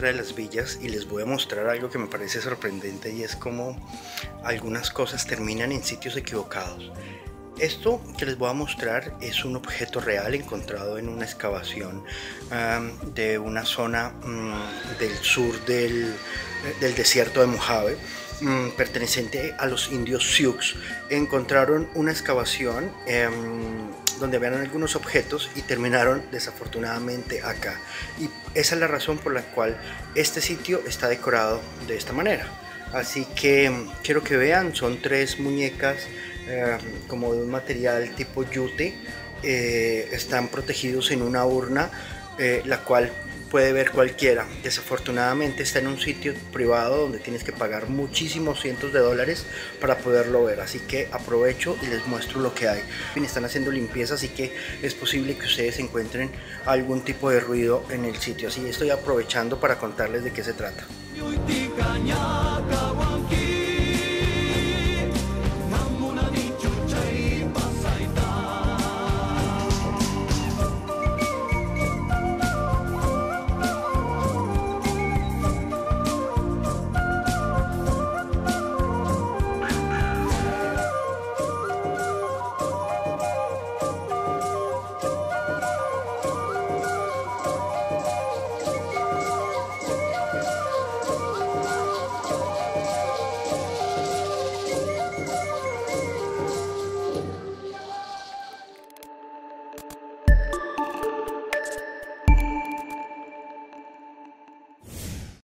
Tierra de las Villas y les voy a mostrar algo que me parece sorprendente, y es como algunas cosas terminan en sitios equivocados. Esto que les voy a mostrar es un objeto real encontrado en una excavación de una zona del sur del desierto de Mojave, perteneciente a los indios Sioux. Encontraron una excavación donde habían algunos objetos y terminaron desafortunadamente acá, y esa es la razón por la cual este sitio está decorado de esta manera. Así que quiero que vean, son tres muñecas como de un material tipo yute. Están protegidos en una urna, la cual puede ver cualquiera. Desafortunadamente está en un sitio privado donde tienes que pagar muchísimos cientos de dólares para poderlo ver, así que aprovecho y les muestro lo que hay. Están haciendo limpieza, así que es posible que ustedes encuentren algún tipo de ruido en el sitio, así estoy aprovechando para contarles de qué se trata.